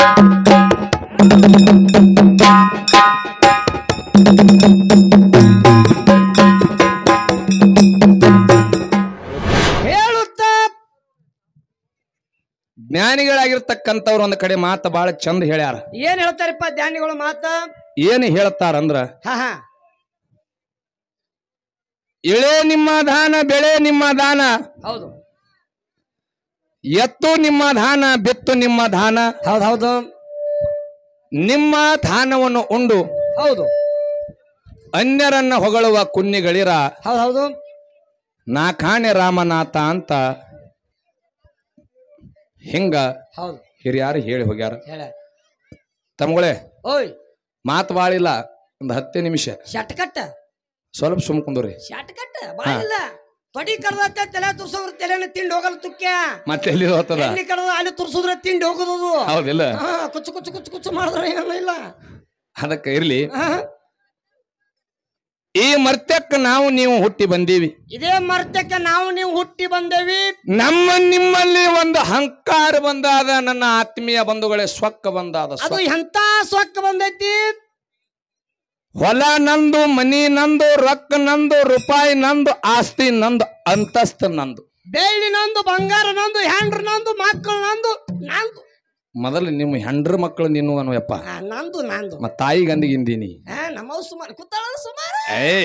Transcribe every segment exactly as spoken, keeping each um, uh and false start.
ಜ್ಞಾನಿಗಳಾಗಿರ್ತಕ್ಕಂಥವ್ರು ಒಂದ್ ಕಡೆ ಮಾತ ಬಹಳ ಚಂದ ಹೇಳ್ಯಾರ. ಏನ್ ಹೇಳ್ತಾರಪ್ಪ ಜ್ಞಾನಿಗಳು ಮಾತ? ಏನ್ ಹೇಳ್ತಾರಂದ್ರ, ಹಾ ಹಾ ಇಳೆ ನಿಮ್ಮ ದಾನ, ಬೆಳೆ ನಿಮ್ಮ ದಾನ, ಹೌದು. ಎತ್ತು ನಿಮ್ಮ ದಾನ, ಬೆತ್ತು ನಿಮ್ಮ ದಾನ, ಹೌದು ಹೌದು. ನಿಮ್ಮ ದಾನವನ್ನು ಉಂಡು ಹೌದು ಅನ್ಯರನ್ನ ಹೊಗಳುವ ಕುನ್ನಿಗಳಿರ, ಹೌದು ಹೌದು. ನಾ ಕಾಣೆ ರಾಮನಾಥ ಅಂತ ಹಿಂಗ ಹೌದು ಹಿರಿಯಾರು ಹೇಳಿ ಹೋಗ್ಯಾರ. ಹೇಳ ತಮ್ಗಳೇ, ಓಯ್ ಮಾತು ಬಾಳಿಲ್ಲ, ಒಂದ್ ಹತ್ತೇ ನಿಮಿಷ ಶಟ್ ಕಟ್ಟ, ಸ್ವಲ್ಪ ಸುಮ್ ಕುಂದ್ರಿ. ಶಟ್ ಕಟ್ಟ ಬಾಳಿಲ್ಲ. ತೊಡಿ ಕಡ್ದ ತಲೆ ತುರ್ಸೋದ್ರ ತಲೆನ ತಿಂಡಿ ಹೋಗಲ್ಲ ತುಕ್ಕ. ಮತ್ತೆ ಎಲ್ಲಿ ಹೋಗ್ತದ? ಎಲ್ಲಿ ಕಡ್ದ ಅಲ್ಲಿ ತುರ್ಸುದ್ರ ತಿಂಡಿ ಹೋಗೋದು. ಹೌದಿಲ್ಲ? ಹಾ ಕುಚ್ಚು ಕುಚ್ಚು ಕುಚ್ಚು ಕುಚ್ಚು ಮಾಡಿದ್ರೆ ಏನಲ್ಲ ಇಲ್ಲ. ಅದಕ್ಕೆ ಇರ್ಲಿ, ಈ ಮರ್ತ್ಯಕ್ಕ ನಾವು ನೀವು ಹುಟ್ಟಿ ಬಂದೀವಿ. ಇದೇ ಮರ್ತ್ಯಕ್ಕೆ ನಾವು ನೀವು ಹುಟ್ಟಿ ಬಂದೇವಿ. ನಮ್ಮ ನಿಮ್ಮಲ್ಲಿ ಒಂದು ಅಹಂಕಾರ ಬಂದಾದ, ನನ್ನ ಆತ್ಮೀಯ ಬಂಧುಗಳೇ, ಸ್ವಕ್ಕ ಬಂದಾದ. ಅದು ಎಂತ ಸ್ವಕ್ಕ ಬಂದೈತಿ? ಹೊಲ ನಂದು, ಮನಿ ನಂದು, ರೊಕ್ಕ ನಂದು, ರೂಪಾಯಿ ನಂದು, ಆಸ್ತಿ ನಂದು, ಅಂತಸ್ತು ನಂದು, ಬೆಳ್ಳಿ ನಂದು, ಬಂಗಾರ ನಂದು, ಹೆಂಡ್ರ ನಂದು, ಮಕ್ಕಳು ನಂದು, ನಂದು. ಮೊದಲು ನಿಮ್ಮ ಹೆಂಡ್ರ ಮಕ್ಕಳು ನಿನ್ನು ಅನ್ನುವಪ್ಪ. ನಂದು ನಂದು ಮತ್ತ ತಾಯಿ ಗಂದಿಗಿಂದೀನಿ. ನಮ್ಮ ಸುಮಾರು ಕೂತಾಳ ಸುಮಾರು. ಏಯ್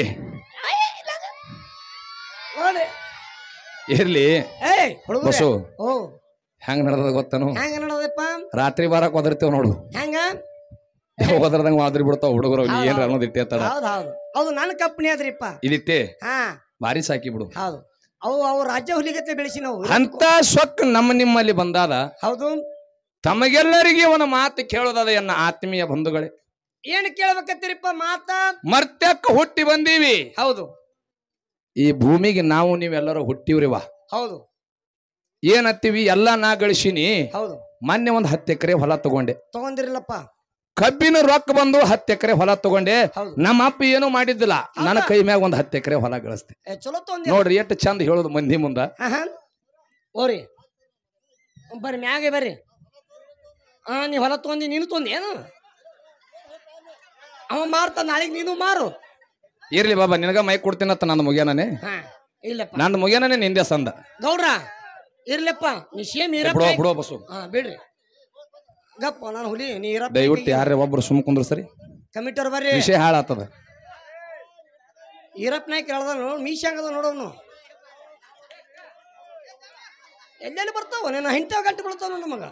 ಇರ್ಲಿ ಬಸ್ಸು, ಓ ಹೆಂಗ್ ನಡ್ದದ ಗೊತ್ತನು? ಹೆಂಗ ನಡದಪ್ಪ? ರಾತ್ರಿ ಬಾರಕ್ ಒದರ್ತೇವ್ ನೋಡು. ಹೆಂಗ ಹೋದ್ರದಂಗ ಮಾದ್ರಿ ಬಿಡ್ತಾವ ಹುಡುಗರು. ಏನ್ರ ಅನ್ನೋದು ಇಟ್ಟೇತಾಳ. ಹೌದು ಹೌದು ಹೌದು. ನನ್ನ ಕಂಪ್ನಿ ಅದ್ರಿಪ್ಪ ಇದಿಟ್ಟೆ ಹಾ ಬಾರಿ ಸಾಕಿ ಬಿಡು. ಹೌದು. ಅವು ಅವು ರಾಜ್ಯ ಹುಲಿಗತ್ತೆ ಬೆಳೆಸಿ ನಾವು ಅಂತ ಸೊಕ್ಕ ನಮ್ಮ ನಿಮ್ಮಲ್ಲಿ ಬಂದಾದ. ಹೌದು. ತಮಗೆಲ್ಲರಿಗೆ ಒಂದು ಮಾತು ಕೇಳೋದದ ಎನ್ನ ಆತ್ಮೀಯ ಬಂಧುಗಳೇ. ಏನ್ ಕೇಳ್ಬೇಕತ್ತೀರಿಪ್ಪ ಮಾತ? ಮರ್ತ್ಯಕ್ಕ ಹುಟ್ಟಿ ಬಂದೀವಿ. ಹೌದು. ಈ ಭೂಮಿಗೆ ನಾವು ನೀವೆಲ್ಲರೂ ಹುಟ್ಟಿವ್ರಿವಾ. ಹೌದು. ಏನತ್ತೀವಿ ಎಲ್ಲಾ ನಾ ಗಳಿಸಿನಿ. ಹೌದು. ಮೊನ್ನೆ ಒಂದ್ ಹತ್ತು ಎಕರೆ ಹೊಲ ತಗೊಂಡೆ. ತಗೊಂಡಿರ್ಲಪ್ಪ. ಕಬ್ಬಿನ ರೊಕ್ಕ ಬಂದು ಹತ್ತು ಎಕರೆ ಹೊಲ ತಗೊಂಡೆ. ನಮ್ಮ ಅಪ್ಪ ಏನು ಮಾಡಿದ್ದಿಲ್ಲ, ನನ್ನ ಕೈ ಮ್ಯಾಗ ಒಂದ್ ಹತ್ತು ಎಕರೆ ಹೊಲ ಗಳಿಸ್ತೆ. ಚಲೋ ತಗೊಂಡಿ ನೋಡ್ರಿ ಎಷ್ಟು ಚಂದ ಹೇಳೋದು ಮಂದಿ ಮುಂದ. ಓರಿ ಬರ್ರಿ ಮ್ಯಾಗೆ ಬರ್ರಿ. ಹಾ ನೀ ಹೊಲ ತಗೊಂಡಿ, ನೀನು ತಗೊಂಡಿ ಏನು? ಅವ ಮಾರ್ತ ನಾಳೆಗೆ ನೀನು ಮಾರು. ಇರ್ಲಿ ಬಾಬಾ, ನಿನಗ ಮೈ ಕೊಡ್ತೀನತ್ತ ನಂದು ಮುಗಿಯನೇ. ಇಲ್ಲಪ್ಪ ನಂದು ಮುಗಿಯನೇ ನಿಂದೆ ಸಂದ. ಗೌಡ್ರ ಇರ್ಲಪ್ಪ, ನೀ ಸೇಮ್ ಬಿಡೋ ಬಿಡೋ ಬಸ್ಸು. ಹಾ ಬಿಡ್ರಿ ಗಪ್ಪ, ನಾನು ಹುಲಿ ನೀ ಇರಪ್ಪ. ದಯವಿಟ್ಟು ಯಾರೇ ಒಬ್ರು ಸುಮ್ ಕುಂದ್ರ ಸರಿ, ಕಮಿಟರ್ ಬರ್ರಿ. ವಿಷಯ ಹಾಳಾತದ. ಈರಪ್ಪ ನಾಯ್ಕ ಹೇಳ್ದ ನೋಡ್, ಮೀಶ ಹಂಗದ ನೋಡವ್ನು. ಎಲ್ಲೆಲ್ಲಿ ಬರ್ತಾವ ನೀನು ಹಿಂತಾವ ಗಂಟೆ ಬೀಳ್ತಾವ ನೋಡ ಮಗ.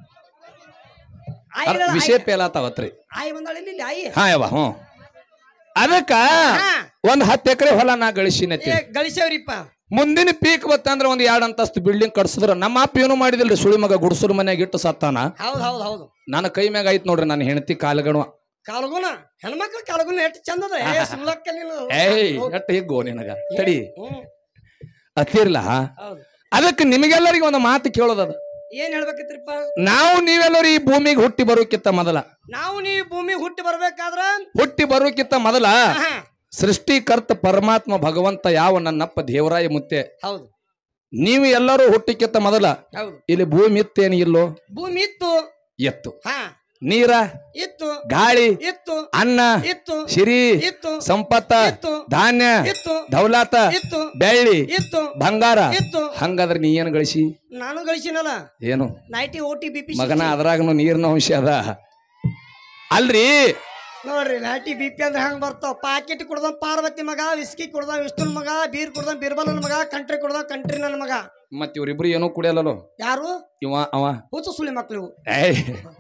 ವಿಷಯ ಪೇಲಾತಾವತ್ರಿ. ಆಯಿ ಬಂದಾಳ ಇಲ್ಲಿ ಆಯಿ. ಹಾ ಯವ್ವ. ಹ್ಞೂ ಅದಕ್ಕ ಒಂದ್ ಹತ್ತು ಎಕರೆ ಹೊಲ ನಾ ಗಳಿಸಿನತಿ. ಗಳಿಸೇವ್ರಿಪ್ಪ. ಮುಂದಿನ ಪೀಕ್ ಬತ್ತಂದ್ರ ಒಂದ್ ಎರಡ್ ಅಂತಸ್ತು ಬಿಲ್ಡಿಂಗ್ ಕಟ್ಸಿದ್ರ ನಮ್ಮ ಅಪ್ಪ ಏನು ಮಾಡಿದಿಲ್ರಿ, ಸುಳಿ ಮಗ ಗುಡ್ಸೂರ್ ಮನ್ಯಾಗ ಇಟ್ಟು ಸತ್ತಾನ. ಹೌದ್ ಹೌದ್ ಹೌದು. ನನ್ನ ಕೈ ಮ್ಯಾಗ ಆಯ್ತು ನೋಡ್ರಿ ನನ್ನ ಹೆಂಡತಿ ಕಾಲಗಣ. ಕಾಲಗುಣ ಹೆಣ್ಮಕ್ಳು ಕಾಲಗುಣ ಎಷ್ಟು ಚಂದದ. ಏಯ್ ಎಟ್ಟ ಹಿಗ್ಗೋ ನಿನಗ ತಡಿ ಅತ್ತಿರ್ಲ. ಅದಕ್ಕೆ ನಿಮಗೆಲ್ಲರಿಗೆ ಒಂದು ಮಾತು ಕೇಳೋದದ. ಏನ್ ಹೇಳ್ಬೇಕಿತ್ರಿಪ್ಪ? ನಾವು ನೀವೆಲ್ಲರೂ ಈ ಭೂಮಿಗೆ ಹುಟ್ಟಿ ಬರೋಕ್ಕಿಂತ ಮೊದಲ, ನಾವು ನೀವು ಭೂಮಿಗೆ ಹುಟ್ಟಿ ಬರ್ಬೇಕಾದ್ರ ಹುಟ್ಟಿ ಬರೋಕ್ಕಿಂತ ಮೊದಲ ಸೃಷ್ಟಿಕರ್ತ ಪರಮಾತ್ಮ ಭಗವಂತ ಯಾವ ನನ್ನಪ್ಪ ದೇವರಾಯ ಮುತ್ತೆ. ಹೌದು. ನೀವು ಎಲ್ಲರೂ ಹುಟ್ಟಿಕ್ಕಿಂತ ಮೊದಲ ಇಲ್ಲಿ ಭೂಮಿ ಇತ್ತೇನು ಇಲ್ಲೋ? ಭೂಮಿ ಇತ್ತು, ಎತ್ತು, ನೀರ ಇತ್ತು, ಗಾಳಿ ಇತ್ತು, ಅನ್ನ ಇತ್ತು, ಸಿರಿ ಇತ್ತು, ಸಂಪತ್ತ, ಇತ್ತು, ಧಾನ್ಯ ಇತ್ತು, ದೌಲಾತ, ಇತ್ತು, ಬೆಳ್ಳಿ, ಇತ್ತು, ಬಂಗಾರ ಇತ್ತು. ಹಂಗಾದ್ರೆ ನೀ ಏನು ಗಳಿಸಿ? ನಾನು ಗಳಿಸಿನಲ್ಲ ಏನು ನೈಟಿ ಓಟಿ ಬಿ ಪಿ ಮಗನ, ಅದ್ರಾಗನು ನೀರಿನ ಅಂಶ ಅದ ಅಲ್ರಿ. ನೋಡ್ರಿ ನೈಟಿ ಬಿ ಪಿ ಅಂದ್ರೆ ಹಂಗ ಬರ್ತಾವ. ಪಾಕೆಟ್ ಕುಡ್ದ ಪಾರ್ವತಿ ಮಗ, ವಿಸ್ಕಿ ಕುಡ್ದ ವಿಷ್ಣುನ್ ಮಗ, ಬೀರ್ ಕುಡ್ದ ಬೀರ್ಬಲನ್ ಮಗ, ಕಂಟ್ರಿ ಕುಡ್ದ ಕಂಟ್ರಿ ನನ್ನ ಮಗ. ಮತ್ ಇವ್ರಿಬ್ರು ಏನೋ ಕುಡಿಯಲ್ಲೋ. ಯಾರು? ಇವ ಅವ ಹುಚ್ಚು ಸುಳಿ ಮಕ್ಳು. ಏಯ್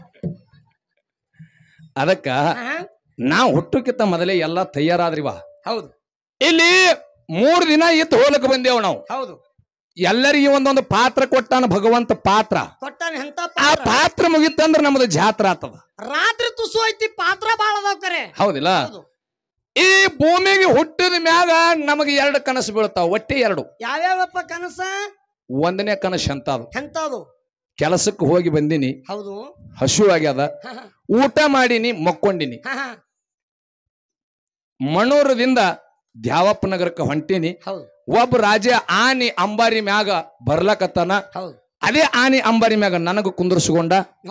ಅದಕ್ಕ ನಾವ್ ಹುಟ್ಟಕ್ಕಿಂತ ಮೊದಲೇ ಎಲ್ಲಾ ತಯಾರಾದ್ರಿವ. ಹೌದು. ಇಲ್ಲಿ ಮೂರ್ ದಿನ ಇತ್ತು ಹೋಲಕ್ ಬಂದೇವ್ ನಾವು. ಹೌದು. ಎಲ್ಲರಿಗೆ ಒಂದೊಂದು ಪಾತ್ರ ಕೊಟ್ಟಾನ ಭಗವಂತ. ಪಾತ್ರ ಕೊಟ್ಟಾನ. ಎಂತ ಆ ಪಾತ್ರ ಮುಗಿತ್ತಂದ್ರ ನಮ್ದು ಜಾತ್ರೆ ಆತದ. ರಾತ್ರಿ ತುಸು ಐತಿ, ಪಾತ್ರ ಬಾಳ ಅದಾವ ಕರೆ. ಹೌದಿಲ್ಲ? ಈ ಭೂಮಿಗೆ ಹುಟ್ಟಿದ ಮ್ಯಾಗ ನಮಗೆ ಎರಡು ಕನಸು ಬೀಳ್ತಾವ, ಒಟ್ಟೆ ಎರಡು. ಯಾವ್ಯಾವಪ್ಪ ಕನಸ? ಒಂದನೇ ಕನಸು ಎಂತಾದು? ಎಂತಾದು? ಕೆಲಸಕ್ಕೆ ಹೋಗಿ ಬಂದಿನಿ, ಹೌದು, ಹಸು ಆಗ್ಯದ, ಊಟ ಮಾಡಿನಿ, ಮಕ್ಕೊಂಡಿನಿ, ಮಣೂರದಿಂದ ದ್ಯಾವಪ್ಪ ನಗರಕ್ಕೆ ಹೊಂಟೀನಿ. ಒಬ್ಬ ರಾಜ ಆನಿ ಅಂಬಾರಿ ಮ್ಯಾಗ ಬರ್ಲಕತ್ತಾನ. ಅದೇ ಆನಿ ಅಂಬಾರಿ ಮ್ಯಾಗ ನನಗ ಕುಂದರ್ಸ್ಕೊಂಡ.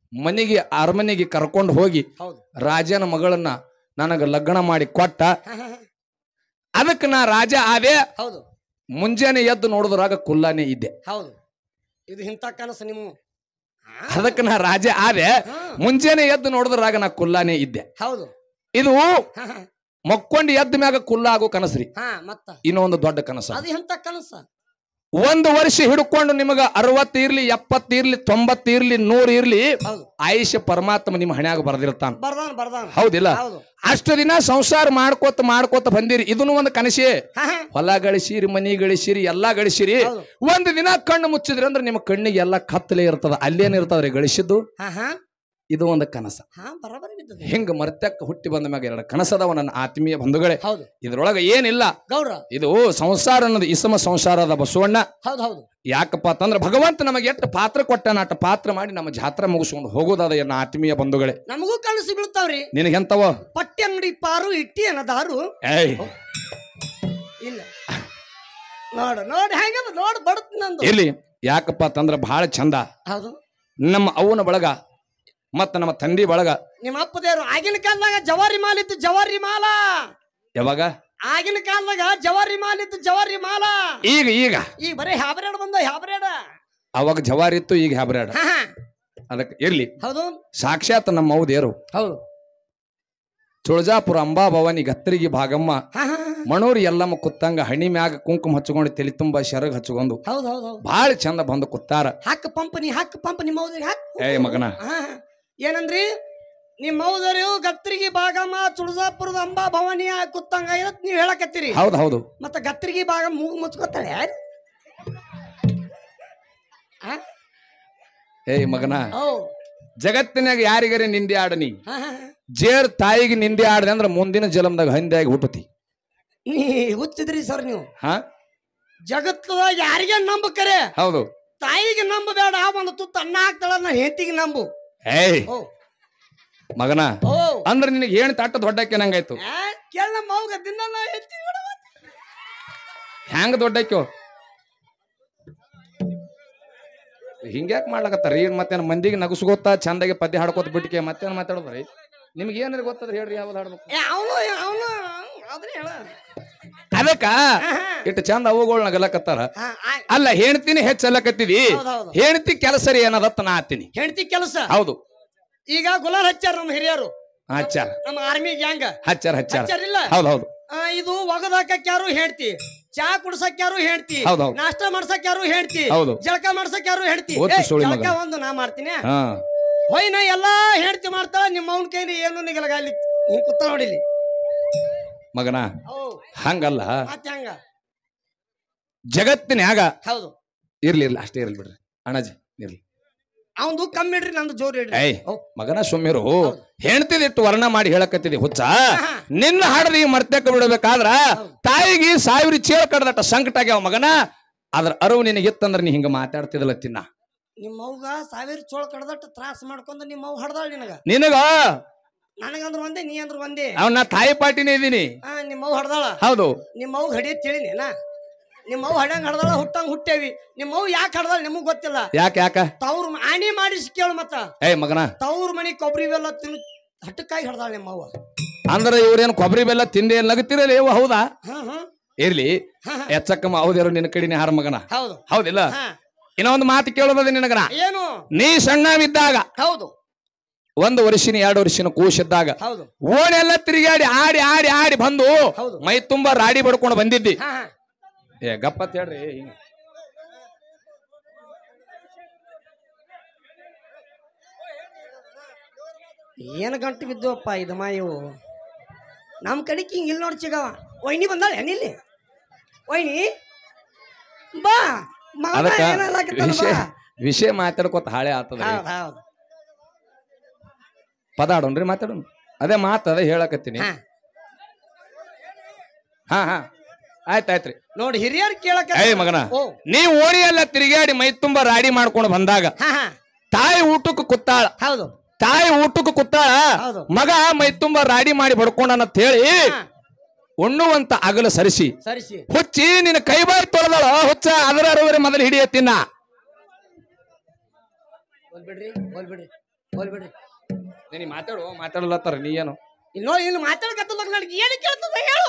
ಮನೆಗೆ ಅರಮನೆಗೆ ಕರ್ಕೊಂಡು ಹೋಗಿ ಹೌದು ರಾಜನ ಮಗಳನ್ನ ನನಗ ಲಗ್ನ ಮಾಡಿ ಕೊಟ್ಟ. ಅದಕ್ಕೆ ನಾ ರಾಜ ಆದೆ. ಹೌದು ಮುಂಜಾನೆ ಎದ್ದು ನೋಡಿದ್ರಾಗ ಕುಲ್ಲಾನೆ ಇದ್ದೆ. ಹೌದು ಇದು ಇಂಥ ಕನಸು ನಿಮ್ಮ. ಅದಕ್ಕೆ ನಾ ರಾಜ ಆದೆ. ಮುಂಜಾನೆ ಎದ್ದು ನೋಡಿದ್ರಾಗ ನಾ ಕುಲ್ಲಾನೆ ಇದ್ದೆ. ಹೌದು ಇದು ಮಕ್ಕೊಂಡಿ ಎದ್ದ ಮ್ಯಾಗ ಕುಲ್ಲ ಆಗೋ ಕನಸ್ರಿ. ಹಾ ಮತ್ತ ಇನ್ನೊಂದು ದೊಡ್ಡ ಕನಸ. ಅದು ಎಂತ ಕನಸ? ಒಂದು ವರ್ಷ ಹಿಡ್ಕೊಂಡು ನಿಮಗ ಅರವತ್ತು ಇರ್ಲಿ, ಎಪ್ಪತ್ತು ಇರ್ಲಿ, ತೊಂಬತ್ತು ಇರ್ಲಿ, ನೂರ್ ಇರ್ಲಿ, ಆಯುಷ್ಯ ಪರಮಾತ್ಮ ನಿಮ್ಮ ಹಣ್ಯಾಗ ಬರ್ದಿರ್ತಾನ. ಬರ್ದಾನ ಬರ್ದಾನ. ಹೌದಿಲ್ಲ? ಅಷ್ಟು ದಿನ ಸಂಸಾರ ಮಾಡ್ಕೋತ ಮಾಡ್ಕೋತ ಬಂದಿರಿ. ಇದನ್ನು ಒಂದು ಕನಸೇ. ಹೊಲ ಗಳಿಸಿರಿ, ಮನಿ ಗಳಿಸಿರಿ, ಎಲ್ಲಾ ಗಳಿಸಿರಿ. ಒಂದು ದಿನ ಕಣ್ಣು ಮುಚ್ಚಿದ್ರಿ ಅಂದ್ರೆ ನಿಮ್ಮ ಕಣ್ಣಿಗೆ ಎಲ್ಲಾ ಕತ್ತಲೆ ಇರ್ತದ. ಅಲ್ಲೇನಿರ್ತದ್ರಿ ಗಳಿಸಿದ್ದು? ಇದು ಒಂದು ಕನಸ. ಹಿಂಗ ಮರ್ತಕ್ಕ ಹುಟ್ಟಿ ಬಂದ ಮ್ಯಾಗ ಎರಡು ಕನಸದವ ನನ್ನ ಆತ್ಮೀಯ ಬಂಧುಗಳೇ. ಇದ್ರೊಳಗ ಏನಿಲ್ಲ ಗೌಡ್ರ. ಇದು ಸಂಸಾರ ಅನ್ನೋದು ಇಸಮ ಸಂಸಾರದ ಬಸವಣ್ಣ. ಯಾಕಪ್ಪ ಅಂತಂದ್ರೆ ಭಗವಂತ ನಮಗೆ ಎಷ್ಟು ಪಾತ್ರ ಕೊಟ್ಟನ ಅಟ್ಟ ಪಾತ್ರ ಮಾಡಿ ನಮ್ಮ ಜಾತ್ರೆ ಮುಗಿಸ್ಕೊಂಡು ಹೋಗೋದಾದ ಎನ್ನ ಆತ್ಮೀಯ ಬಂಧುಗಳೇ. ನಮಗೂ ಕನಸು ಬೀಳ್ತಾವ್ರಿ. ನಿನಗೆಂತವ? ಪಟ್ಟಿ ಅಂಗಡಿ ಪಾರು ಇಟ್ಟಿ ಅನ್ನದಾರು. ಏಯ್ ಇಲ್ಲ ನೋಡ ನೋಡ್ ಹೆಂಗದ ನೋಡ್ ಬಡತ್ ನಂದು. ಇಲ್ಲಿ ಯಾಕಪ್ಪ ಅಂತಂದ್ರ ಬಹಳ ಚಂದ. ಹೌದು ನಮ್ಮ ಅವನ ಬಳಗ ಮತ್ತ ನಮ್ಮ ತಂದಿ ಬಳಗ. ನಿಮ್ಮ ಅಪ್ಪದೇವ್ರು ಆಗಿನ ಕಾಲದಾಗ ಜವಾರಿ ಮಾಲ್ ಇತ್ತು. ಜವಾರಿ ಮಾಲ ಯಾವಾಗ? ಆಗಿನ ಕಾಲದಾಗ ಜವಾರಿ ಮಾಲ್ ಇತ್ತು. ಜವಾರಿ ಮಾಲ. ಈಗ ಈಗ ಈಗ ಬರೀ ಹ್ಯಾಬ್ರೇಡ್ ಬಂದ. ಹ್ಯಾಬ್ರೇಡ್ ಅವಾಗ ಜವಾರಿ ಇತ್ತು, ಈಗ ಹ್ಯಾಬ್ರೇಡ್. ಅದಕ್ಕೆ ಇರ್ಲಿ. ಹೌದು ಸಾಕ್ಷಾತ್ ನಮ್ಮ ಅವದೇರು. ಹೌದು ತುಳಜಾಪುರ ಅಂಬಾ ಭವಾನಿ ಗತ್ತರಿಗೆ ಭಾಗಮ್ಮ ಮಣೂರಿ ಎಲ್ಲಮ್ಮ ಕುತ್ತಂಗ ಹಣಿ ಮ್ಯಾಗ ಕುಂಕುಮ ಹಚ್ಕೊಂಡು ತಲೆ ತುಂಬಾ ಶರಗ್ ಹಚ್ಕೊಂಡು ಬಾಳ ಚಂದ ಬಂದು ಕುತ್ತಾರ. ಹಾಕ ಪಂಪನಿ ಹಾಕ ಪಂಪ ನಿಮ್ಮ ಹೌದ್ರಿ ಹಾಕ. ಏ ಮಗನ ಏನಂದ್ರಿ? ನಿಮ್ಮ ಹೌದರಿ ಗತ್ತರಿಗೆ ಭಾಗಮ್ಮ ತುಳಜಾಪುರದ ಅಂಬಾ ಭವಾನಿ ಕುತ್ತಂಗ ಇರತ್ ನೀವ್ ಹೇಳಕತ್ತೀರಿ. ಹೌದು ಹೌದು. ಮತ್ತ ಗತ್ತರಿಗೆ ಭಾಗ ಮೂಗು ಮುಚ್ಕೋತಾಳೆ. ಏಯ್ ಮಗನ, ಜಗತ್ತಿನಾಗ ಯಾರಿಗಾರೆ ನಿಂದೆ ಆಡನಿ, ಜೇರ್ ತಾಯಿಗೆ ನಿಂದೆ ಆಡದೆ ಅಂದ್ರೆ ಮುಂದಿನ ಜಲಮದಾಗ ಹಂದಿಯಾಗಿ ಹುಟ್ಟತಿ. ನೀ ಹುಚ್ಚಿದ್ರಿ ಸರ್ ನೀವು. ಹಾ ಜಗತ್ತದಾಗ ಯಾರಿಗೆ ನಂಬಕರೆ. ಹೌದು. ತಾಯಿಗೆ ನಂಬಬೇಡ. ಒಂದು ತುತ್ತ ಅನ್ನ ಹಾಕ್ತಾಳ, ನಾ ಹೆಂಡತಿಗೆ ನಂಬು. ಏಯ್ ಮಗನ, ಅಂದ್ರೆ ನಿನಗೆ ಏನ್ ತಾಟ ದೊಡ್ಡಕ್ಕೆ ನಂಗಾಯ್ತು. ಕೇಳ ನಮ್ಮ ಮೌಗ ದಿನ ಹೆಂಗ ದೊಡ್ಡಕ್ಯೋ ಹಿಂಗ್ಯಾಕ್ ಮಾಡ್ಲಕತ್ತಾರ? ಈಗ ಮತ್ತೇನ್ ಮಂದಿಗೆ ನಗಸ್ಕೋತ ಚಂದಾಗಿ ಪದ್ಯ ಹಾಡ್ಕೋತ ಬಿಟ್ಟಿಕೆ ಮತ್ತೇನ್ ಮಾತಾಡೋದ್ರಿ? ನಿಮ್ಗೆ ಏನಾರ ಗೊತ್ತದ ಹೇಳ್ರಿ, ಯಾವ್ದು ಹಾಡ್ಬೇಕು? ಅದಕ್ಕ ಇಟ್ಟು ಚಂದ ಅವುಗಳು ನಗಲಕತ್ತಾರ. ಅಲ್ಲ ಹೆಣ್ತಿನಿ ಹೆಚ್ಚಲ್ಲಕತ್ತಿದಿ, ಹೆಣ್ತಿ ಕೆಲಸ ರೀ ಏನದತ್ತ ನಾ ಹತ್ತೀನಿ. ಹೆಣ್ತಿ ಕೆಲಸ ಹೌದು. ಈಗ ಗುಲಾಲ್ ಹಚ್ಚಾರ ನಮ್ಮ ಹಿರಿಯರು. ಹಚ್ಚಾರ ನಮ್ಮ ಆರ್ಮಿ ಗ್ಯಾಂಗ್ ಹಚ್ಚಾರ ಹಚ್ಚಾರ ಇಲ್ಲ. ಹೌದು ಹೌದು. ಇದು ಒಗದ ಹಾಕಕ್ ಯಾರು ಹೇಳ್ತಿ, ಚಾ ಕುಡ್ಸಕ್ ಯಾರು ಹೇಳ್ತಿ, ನಾಷ್ಟ ಮಾಡ್ಸಕ್ ಯಾರು ಹೇಳ್ತಿ, ಜಳಕ ಮಾಡ್ಸಕ್ ಯಾರು ಹೇಳ್ತಿ. ಜಳಕ ಒಂದು ನಾ ಮಾಡ್ತೀನಿ. ಹೊಯ್ನ ಎಲ್ಲಾ ಹೇಳ್ತಿ ಮಾಡ್ತಾಳ. ನಿಮ್ಮ ಅವನ ಕೈಲಿ ಏನು ನಿಗಲಗಾಲಿ ನೀನ್ ಕೂತ ನೋಡಿಲಿ ಮಗನ. ಹಂಗಲ್ಲ, ಮತ್ತೆ ಹಂಗ ಜಗತ್ತಿನ್ಯಾಗ. ಹೌದು. ಇರ್ಲಿ ಇರ್ಲಿ ಅಷ್ಟೇ ಇರ್ಲಿ ಬಿಡ್ರಿ ಅಣ್ಣಾಜಿ, ಇರ್ಲಿ. ಅವಂದು ಕಮ್ಮಿ ಇಡ್ರಿ, ನಂದು ಜೋರ್ ಇಡ್ರಿ. ಏಯ್ ಮಗನ ಸುಮ್ಮಿರು. ಹೆಣ್ತಿದಿಟ್ಟು ವರ್ಣ ಮಾಡಿ ಹೇಳಕತ್ತಿದಿ ಹುಚ್ಚ. ನಿನ್ನ ಹಾಡದಿ ಮರ್ತಕ ಬಿಡಬೇಕಾದ್ರ ತಾಯಿಗೆ ಸಾವಿರ ಚೇಳ ಕಡ್ದಟ ಸಂಕಟ ಆಗ್ಯಾವ ಮಗನ. ಅದ್ರ ಅರಿವು ನಿನಗಿತ್ತಂದ್ರ ನೀ ಹಿಂಗ ಮಾತಾಡ್ತಿದಲ್ಲ ತಿನ್ನ. ನಿಮ್ಮವ್ಗ ಸಾವಿರ ಚೋಳ ಕಡ್ದಟ್ಟ ತ್ರಾಸ ಮಾಡ್ಕೊಂಡ ನಿಮ್ಮವ್ ಹಡ್ದಾಳ ನಿನಗ. ನಿನಗ ನನಗಂದ್ರ ಒಂದೇ, ನೀ ಅಂದ್ರ ಒಂದೇ. ಅವ್ನ ತಾಯಿ ಪಾಟಿನೇ ಇದೀನಿ. ನಿಮ್ಮವ್ ಹಡ್ದಾಳ. ಹೌದು. ನಿಮ್ಮವ್ ಹಡಿಯತ್ ತಿಳಿನೇನ? ನಿಮ್ಮವ್ ಹಡ್ಯಂಗ್ ಹಡ್ದಾಳ, ಹುಟ್ಟಂಗ್ ಹುಟ್ಟೇವಿ. ನಿಮ್ಮವ್ ಯಾಕೆ ಹಡ್ದಾಳ ನಿಮಗ್ ಗೊತ್ತಿಲ್ಲ. ಯಾಕೆ ಯಾಕ? ತವ್ರ ಆಣಿ ಮಾಡಿಸಿ ಕೇಳು ಮತ್ತ. ಏಯ್ ಮಗನ, ತವ್ರ ಮನಿ ಕೊಬ್ಬರಿ ಬೆಲ್ಲ ತಿನ್ನು ಹಟ್ಟಕ್ಕಾಗಿ ಹಡ್ದಾಳ ನಿಮ್ಮವ್ವ. ಅಂದ್ರ ಇವ್ರೇನ್ ಕೊಬ್ಬರಿ ಬೆಲ್ಲ ತಿಂದೆ ಏನ್ ನಗತಿರಲ್ಲ ಇವ? ಹೌದಾ? ಇರ್ಲಿ. ಎಚ್ಚಕ್ಕಮ್ಮ ಹೌದೇರು ನಿನ್ನ ಕಡಿನೇ ಹಾರ ಮಗನ. ಹೌದು. ಹೌದಿಲ್ಲ? ಇನ್ನೊಂದು ಮಾತು ಕೇಳೋದ ನಿನಗನ. ಏನು? ನೀ ಸಣ್ಣವಿದ್ದಾಗ, ಹೌದು, ಒಂದು ವರ್ಷಿನ ಎರಡು ವರ್ಷಿನ ಕೂಸಿದ್ದಾಗ ಓಣೆಲ್ಲ ತಿರುಗಾಡಿ ಆಡಿ ಆಡಿ ಆಡಿ ಬಂದು ಮೈ ತುಂಬಾ ರಾಡಿ ಬಡ್ಕೊಂಡು ಬಂದಿದ್ದಿ. ಏ ಗಪ್ಪತ್ ಹೇಳ್ರಿ. ಏನ್ ಗಂಟು ಬಿದ್ದವಪ್ಪ ಇದು ಮಾಯವು. ನಮ್ ಕಡೆಗೆ ಹಿಂಗ ಇಲ್ಲಿ ನೋಡಿ ಚಿಗವ. ವೈನಿ ಬಂದಾಳ ಏನಿಲ್ಲಿ? ವೈನಿ ಬಾ. ವಿಷಯ ವಿಷಯ ಮಾತಾಡ್ಕೋತ ಹಾಳೆ ಆತದ. ಪದ ಆಡೋನ್ರಿ, ಮಾತಾಡೋಣ. ಅದೇ ಮಾತದ ಹೇಳಕತ್ತೀನಿ. ಹಾ ಹಾ ಆಯ್ತಾಯ್ತ್ರಿ. ನೋಡಿ ಹಿರಿಯರ್ ಕೇಳಕ. ಏಯ್ ಮಗನ, ನೀವ್ ಓಣಿ ಎಲ್ಲ ತಿರುಗಾಡಿ ಮೈ ತುಂಬಾ ರಾಡಿ ಮಾಡ್ಕೊಂಡು ಬಂದಾಗ ತಾಯಿ ಊಟಕ್ಕೆ ಕುತ್ತಾಳ. ಹೌದು. ತಾಯಿ ಊಟಕ್ಕೆ ಕುತ್ತಾಳ. ಮಗ ಮೈ ತುಂಬಾ ರಾಡಿ ಮಾಡಿ ಬಡ್ಕೊಂಡಂತ ಹೇಳಿ ಉಣ್ಣುವಂತ ಅಗಲ ಸರಿಸಿ ಸರಿಸಿ ಹುಚ್ಚಿ ನಿನ್ನ ಕೈ ಬಾಯಿ ತೊಳೆದಳ ಹುಚ್ಚ. ಅದರ ಅರುವರೆ ಮೊದಲು ಹಿಡಿಯತ್ತಿನ. ಬಿಡ್ರಿ ಬಿಡ್ರಿ ಹೋಲ್ಬಿಡ್ರಿ ನೀ ಮಾತಾಡು ಮಾತಾಡಲತ್ತಾರ ನೀ ಏನು ಇನ್ನೋ ಇಲ್ಲಿ ಮಾತಾಡಕತ್ತಲ್ಲ ನನಗೆ ಏನು ಕೇಳ್ತದ ಹೇಳು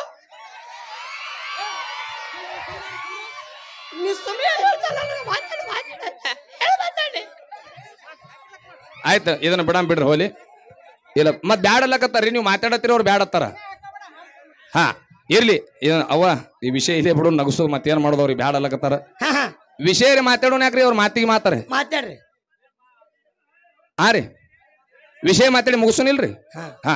ನೀ ಸುಮ್ಮನೆ ಹೇಳ್ತಾರ ಮಾತಾಡು ಮಾತಾಡ ಹೇಳು ಮಾತಾಡಿ ಆಯ್ತು ಇದನ್ನ ಬಿಡಂ ಬಿಡ್ರಿ ಹೋಲಿ ಇಲ್ಲ ಮತ್ ಬ್ಯಾಡಲ್ಲಕತ್ತಾರ ನೀವು ಮಾತಾಡತ್ತೀರ ಅವ್ರು ಬ್ಯಾಡತ್ತಾರ ಹಾ ಇರ್ಲಿ ಇದನ್ನ ಅವ್ವ ಈ ವಿಷಯ ಇಲ್ಲೇ ಬಿಡು ನಗಸು ಮತ್ತೇನ್ ಮಾಡೋದವ್ರಿ ಬ್ಯಾಡಲ್ಲಕತ್ತಾರ ವಿಷಯ ರೀ ಮಾತಾಡೋಣ ಯಾಕ್ರಿ ಅವ್ರ ಮಾತಿಗೆ ಮಾತಾರ ಮಾತಾಡ್ರಿ ಹಾ ರೀ ವಿಷಯ ಮಾತಾಡಿ ಮುಗಿಸೋನಿಲ್ರಿ ಹಾ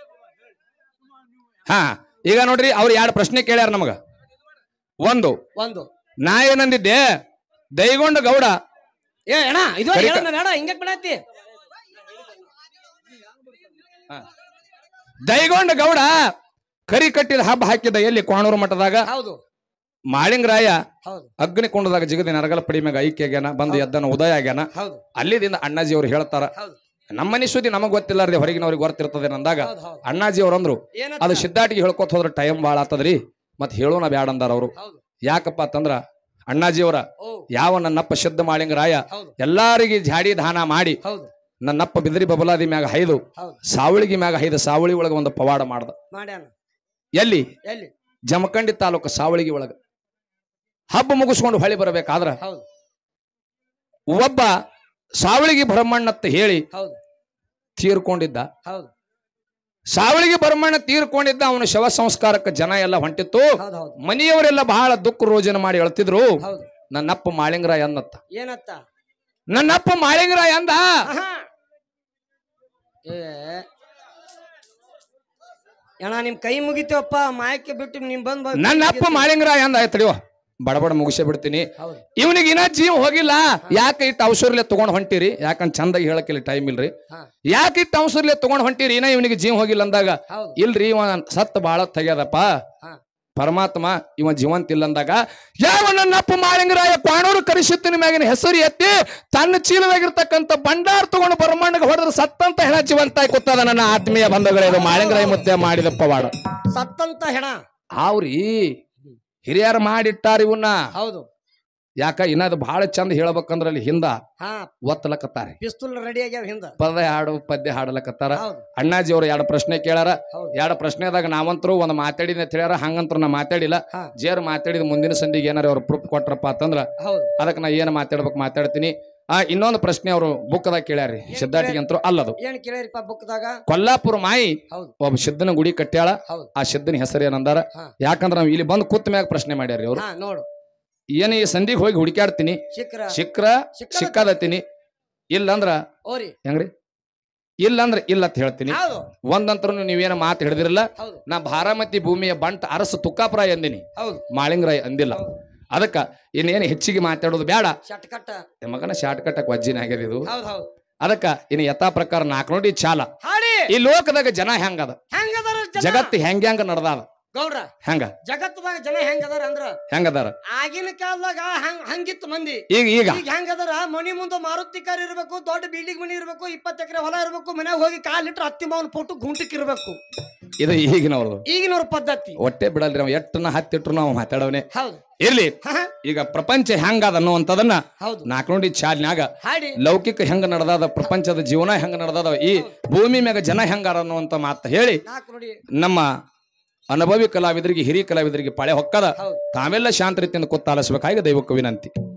ಹಾ ಈಗ ನೋಡ್ರಿ ಅವ್ರು ಎರಡು ಪ್ರಶ್ನೆ ಕೇಳ್ಯಾರ ನಮಗ ಒಂದು ಒಂದು ನಾ ಏನಂದಿದ್ದೆ ದೈಗೊಂಡ ಗೌಡ ಏ ಅಣ್ಣ ಇದು ಬೇಡ ಹಿಂಗಕ್ ಬಿಡತ್ತಿ ದೈಗೊಂಡ ಗೌಡ ಕರಿ ಕಟ್ಟಿದ ಹಬ್ಬ ಹಾಕಿದ ಎಲ್ಲಿ ಕೋಣೂರು ಮಠದಾಗ ಹೌದು ಮಾಳಿಂಗರಾಯ ಅಗ್ನಿ ಕೊಂಡದಾಗ ಜಿಗದಿ ನರಗಲ ಪಡಿ ಮ್ಯಾಗ ಐಕ್ಯ ಆಗ್ಯಾನ ಬಂದು ಎದ್ದನ ಉದಯ ಆಗ್ಯಾನ ಅಲ್ಲಿದಿಂದ ಅಣ್ಣಾಜಿ ಅವ್ರು ಹೇಳ್ತಾರ ನಮ್ಮನಿ ಸುದ್ದಿ ನಮಗ್ ಗೊತ್ತಿಲ್ಲಾರ್ದೆ ಹೊರಗಿನವ್ರಿಗೆ ಗೊತ್ತಿರ್ತದೆ ಅಂದಾಗ ಅಣ್ಣಾಜಿ ಅವ್ರು ಅಂದ್ರು ಅದು ಸಿದ್ದಾಟಿಗೆ ಹೇಳ್ಕೊತ ಹೋದ್ರ ಟೈಮ್ ಬಾಳ ಆತದ್ರಿ ಮತ್ ಹೇಳೋಣ ಬ್ಯಾಡ ಅಂದಾರ ಅವ್ರು ಯಾಕಪ್ಪ ಅಂತಂದ್ರ ಅಣ್ಣಾಜಿ ಅವರ ಯಾವ ನನ್ನಪ್ಪ ಸಿದ್ಧ ಮಾಳಿಂಗರಾಯ ಎಲ್ಲಾರಿಗೆ ಜಾಡಿ ದಾನ ಮಾಡಿ ನನ್ನಪ್ಪ ಬಿದಿರಿ ಬಬಲಾದಿ ಮ್ಯಾಗ ಹೈದು ಸಾವಳಿಗೆ ಮ್ಯಾಗ ಹೈದು ಸಾವಳಿ ಒಳಗ ಒಂದು ಪವಾಡ ಮಾಡ್ದ ಎಲ್ಲಿ ಜಮಖಂಡಿ ತಾಲೂಕು ಸಾವಳಿಗೆ ಒಳಗ ಹಬ್ಬ ಮುಗಿಸ್ಕೊಂಡು ಹೊಳಿ ಬರಬೇಕಾದ್ರ ಒಬ್ಬ ಸಾವಳಿಗೆ ಬ್ರಹ್ಮಣ್ಣತ್ತ ಹೇಳಿ ತೀರ್ಕೊಂಡಿದ್ದ ಸಾವಳಿಗೆ ಬ್ರಹ್ಮಣ್ಣ ತೀರ್ಕೊಂಡಿದ್ದ ಅವನ ಶವ ಸಂಸ್ಕಾರಕ್ಕೆ ಜನ ಎಲ್ಲ ಹೊಂಟಿತ್ತು ಮನೆಯವರೆಲ್ಲ ಬಹಳ ದುಃಖ ರೋಜನ ಮಾಡಿ ಹೇಳ್ತಿದ್ರು ನನ್ನಪ್ಪ ಮಾಳಿಂಗರಾಯ ಅನ್ನತ್ತ ಏನತ್ತ ನನ್ನಪ್ಪ ಮಾಳಿಂಗರಾಯ ಅಂದ ಅಣ್ಣ ನಿಮ್ ಕೈ ಮುಗಿತೇವಪ್ಪ ಮಾಯಕ್ಕೆ ಬಿಟ್ಟು ನಿಮ್ ಬಂದ್ ನನ್ನಪ್ಪ ಮಾಳಿಂಗರಾಯ ಅಂದ ಆಯ್ತಡಿವ ಬಡಬಡ ಮುಗಿಸೇ ಬಿಡ್ತೀನಿ ಇವನಿಗೆ ಇನ್ನ ಜೀವ ಹೋಗಿಲ್ಲ ಯಾಕೆ ಇಟ್ಟು ಔಷರ್ಲೆ ತಗೊಂಡ್ ಹೊಂಟಿರಿ ಯಾಕಂದ್ ಚಂದಾಗಿ ಹೇಳಕ್ಕಿಲ್ಲ ಟೈಮ್ ಇಲ್ರಿ ಯಾಕೆ ಇಟ್ಟು ಔಷರ್ಲೆ ತಗೊಂಡ್ ಹೊಂಟಿರಿ ಇನ್ನ ಇವನಿಗೆ ಜೀವ ಹೋಗಿಲ್ಲ ಅಂದಾಗ ಇಲ್ರಿ ಇವ ಸತ್ ಬಾಳ ತೆಗ್ಯದಪ್ಪ ಪರಮಾತ್ಮ ಇವ ಜೀವಂತ ಇಲ್ಲ ಅಂದಾಗ ಯಾವ ನನ್ನಪ್ಪ ಮಾಳಿಂಗರಾಯ ಕ್ವಾಣೂರು ಕರಿಸಿತ್ತಿನ ಮ್ಯಾಗಿನ ಹೆಸರು ಎತ್ತಿ ತನ್ನ ಚೀಲವಾಗಿರ್ತಕ್ಕಂಥ ಭಂಡಾರ ತಗೊಂಡು ಬ್ರಹ್ಮಾಂಡಗೆ ಹೊಡೆದ್ರೆ ಸತ್ತಂತ ಹೆಣ ಜೀವಂತ ಕೂತದ ನನ್ನ ಆತ್ಮೀಯ ಬಂಧುಗಳೇ ಇದು ಮಾಳಿಂಗರಾಯ ಮುದ್ದೆ ಮಾಡಿದ ಪವಾಡ ಸತ್ತಂತ ಹೆಣ ಅವ್ರಿ ಹಿರಿಯರು ಮಾಡಿಟ್ಟಾರ ಇವನ್ನ ಹೌದು ಯಾಕ ಇನ್ನದು ಬಹಳ ಚಂದ ಹೇಳ್ಬೇಕಂದ್ರ ಅಲ್ಲಿ ಹಿಂದ ಒತ್ತಲಕತ್ತಾರೆ ಪಿಸ್ತೂಲ್ ರೆಡಿ ಆಗ್ಯಾವ ಹಿಂದ ಪದ ಹಾಡು ಪದ್ಯ ಹಾಡಲಕತ್ತಾರ ಅಣ್ಣಾಜಿ ಅವ್ರು ಎರಡು ಪ್ರಶ್ನೆ ಕೇಳಾರ ಎರಡು ಪ್ರಶ್ನೆದಾಗ ನಾವಂತರು ಒಂದ್ ಮಾತಾಡಿದ ಅಂತ ಹೇಳ್ಯಾರ ಹಂಗಂತರು ನಾ ಮಾತಾಡಿಲ್ಲ ಜೇರ್ ಮಾತಾಡಿದ ಮುಂದಿನ ಸಂದಿಗೆ ಏನಾರ ಅವ್ರು ಪ್ರೂಫ್ ಕೊಟ್ರಪ್ಪ ಅಂತಂದ್ರ ಅದಕ್ಕೆ ನಾ ಏನ್ ಮಾತಾಡ್ಬೇಕು ಮಾತಾಡ್ತೀನಿ ಆ ಇನ್ನೊಂದು ಪ್ರಶ್ನೆ ಅವರು ಬುಕ್ದಾಗ ಕೇಳ್ಯಾರಿ ಸಿದ್ದಾಟಿಗೆ ಅಂತರು ಅಲ್ಲದು ಏನ್ ಕೇಳ್ಯಾರಿಪ್ಪ ಬುಕ್ದಾಗ ಕೊಲ್ಲಾಪುರ ಮಾಯಿ ಒಬ್ಬ ಸಿದ್ದನ ಗುಡಿ ಕಟ್ಟ್ಯಾಳ ಆ ಸಿದ್ದನ ಹೆಸರು ಏನಂದಾರ ಯಾಕಂದ್ರ ನಾವ್ ಇಲ್ಲಿ ಬಂದು ಕೂತ್ ಮ್ಯಾಗ ಪ್ರಶ್ನೆ ಮಾಡ್ಯಾರಿ ಅವ್ರು ನೋಡು ಏನ್ ಈ ಸಂದಿಗೆ ಹೋಗಿ ಹುಡುಕ್ಯಾಡ್ತೀನಿ ಸಿಕ್ರ ಸಿಕ್ಕದತ್ತೀನಿ ಇಲ್ಲಂದ್ರ ಹೆಂಗ್ರಿ ಇಲ್ಲಂದ್ರ ಇಲ್ಲ ಅಂತ ಹೇಳ್ತೀನಿ ಒಂದಂತರೂ ನೀವೇನ ಮಾತು ಹಿಡಿದಿರಲ್ಲ ನಾ ಬಾರಾಮತಿ ಭೂಮಿಯ ಬಂಟ ಅರಸು ತುಕ್ಕಾಪುರ ಎಂದಿನಿ ಮಾಳಿಂಗರಾಯ ಅಂದಿಲ್ಲ ಅದಕ್ಕ ಇನ್ನೇನು ಹೆಚ್ಚಿಗೆ ಮಾತಾಡೋದು ಬೇಡ ಮಗನ ಶಾರ್ಟ್ ಕಟ್ಟಕ್ ವಜ್ಜಿನ ಆಗ್ಯದ ಇದು ಅದಕ್ಕ ಇನ್ನು ಯಥಾ ಪ್ರಕಾರ ನಾಲ್ಕು ನೋಡಿ ಚಾಲ ಈ ಲೋಕದಾಗ ಜನ ಹೆಂಗದ ಜಗತ್ತು ಹೆಂಗ ಹೆಂಗ ನಡ್ದಾದ ಗೌಡ್ರ ಹೆಂಗ ಜಗತ್ತದಾಗ ಜನ ಹೆಂಗದಾರ ಅಂದ್ರ ಹೆಂಗದಾರ ಆಗಿನ ಕಾಲದಾಗ ಹಂಗಿತ್ತು ಮಂದಿ ಈಗ ಈಗ ಹೆಂಗದಾರ ಮನಿ ಮುಂದೆ ಮಾರುತಿ ಕಾರ್ ಇರ್ಬೇಕು ದೊಡ್ಡ ಬಿಲ್ಡಿಂಗ್ ಮನಿ ಇರ್ಬೇಕು ಇಪ್ಪತ್ತು ಎಕರೆ ಹೊಲ ಇರ್ಬೇಕು ಮನ್ಯಾಗ ಹೋಗಿ ಕಾಲ್ ಇಟ್ರ ಹತ್ತಿ ಮಾವನ್ ಫೋಟೋ ಗುಂಟಕ್ ಇರ್ಬೇಕು ಇದು ಈಗಿನವ್ರದು ಈಗಿನವ್ರ ಪದ್ಧತಿ ಒಟ್ಟೆ ಬಿಡಲ್ರಿ ನಾವು ಎಟ್ಟನ ಹತ್ತಿಟ್ರು ನಾವು ಮಾತಾಡವನೆ ಇರ್ಲಿ ಈಗ ಪ್ರಪಂಚ ಹೆಂಗದ ಅನ್ನುವಂಥದನ್ನ ನಾಲ್ಕು ನೋಡಿ ಚಾಲ್ನ್ಯಾಗ ಲೌಕಿಕ ಹೆಂಗ ನಡೆದಾದ ಪ್ರಪಂಚದ ಜೀವನ ಹೆಂಗ ನಡೆದಾದ ಈ ಭೂಮಿ ಮ್ಯಾಗ ಜನ ಹೆಂಗಾರ ಅನ್ನುವಂತ ಮಾತು ಹೇಳಿ ನಮ್ಮ ಅನುಭವಿ ಕಲಾವಿದರಿಗೆ ಹಿರಿಯ ಕಲಾವಿದರಿಗೆ ಪಾಳೆ ಹೊಕ್ಕದ ತಾವೆಲ್ಲ ಶಾಂತ ರೀತಿಯಿಂದ ಕೂತಾಲಿಸಬೇಕಾಗಿ ದೈವಕ್ಕೆ ವಿನಂತಿ.